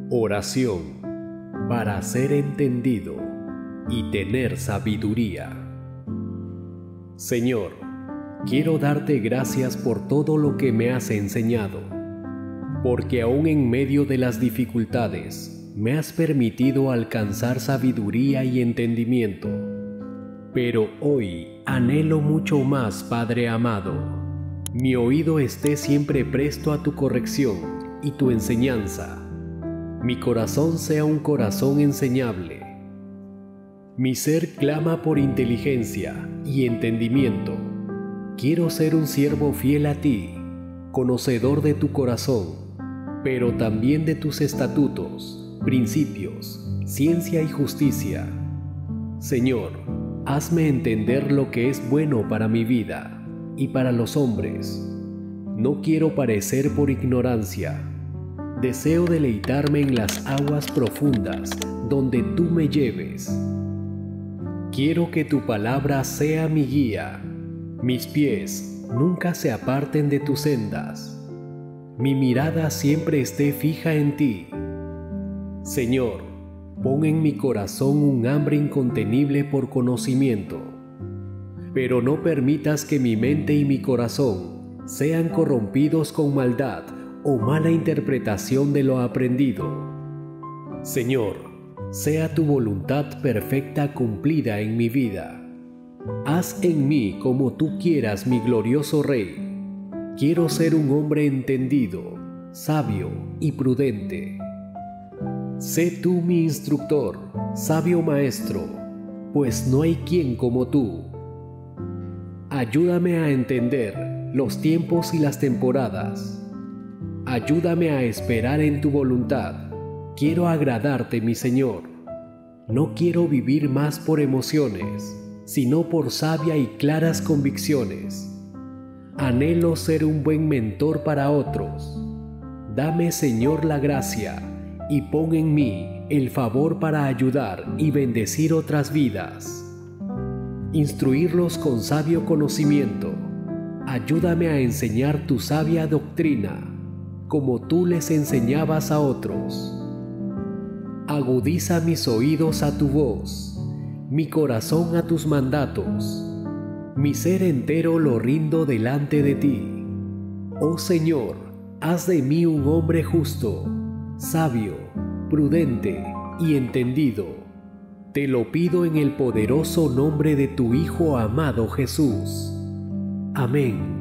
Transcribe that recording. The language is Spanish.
Oración para ser entendido y tener sabiduría. Señor, quiero darte gracias por todo lo que me has enseñado, porque aún en medio de las dificultades me has permitido alcanzar sabiduría y entendimiento. Pero hoy anhelo mucho más, Padre amado. Mi oído esté siempre presto a tu corrección y tu enseñanza. Mi corazón sea un corazón enseñable. Mi ser clama por inteligencia y entendimiento. Quiero ser un siervo fiel a ti, conocedor de tu corazón, pero también de tus estatutos, principios, ciencia y justicia. Señor, hazme entender lo que es bueno para mi vida y para los hombres. No quiero parecer por ignorancia. Deseo deleitarme en las aguas profundas donde tú me lleves. Quiero que tu palabra sea mi guía. Mis pies nunca se aparten de tus sendas. Mi mirada siempre esté fija en ti. Señor, pon en mi corazón un hambre incontenible por conocimiento, pero no permitas que mi mente y mi corazón sean corrompidos con maldad o mala interpretación de lo aprendido. Señor, sea tu voluntad perfecta cumplida en mi vida. Haz en mí como tú quieras, mi glorioso Rey. Quiero ser un hombre entendido, sabio y prudente. Sé tú mi instructor, sabio maestro, pues no hay quien como tú. Ayúdame a entender los tiempos y las temporadas. Ayúdame a esperar en tu voluntad. Quiero agradarte, mi Señor. No quiero vivir más por emociones, sino por sabia y claras convicciones. Anhelo ser un buen mentor para otros. Dame, Señor, la gracia y pon en mí el favor para ayudar y bendecir otras vidas. Instruirlos con sabio conocimiento. Ayúdame a enseñar tu sabia doctrina, como tú les enseñabas a otros. Agudiza mis oídos a tu voz, mi corazón a tus mandatos. Mi ser entero lo rindo delante de ti. Oh Señor, haz de mí un hombre justo, sabio, prudente y entendido. Te lo pido en el poderoso nombre de tu Hijo amado Jesús. Amén.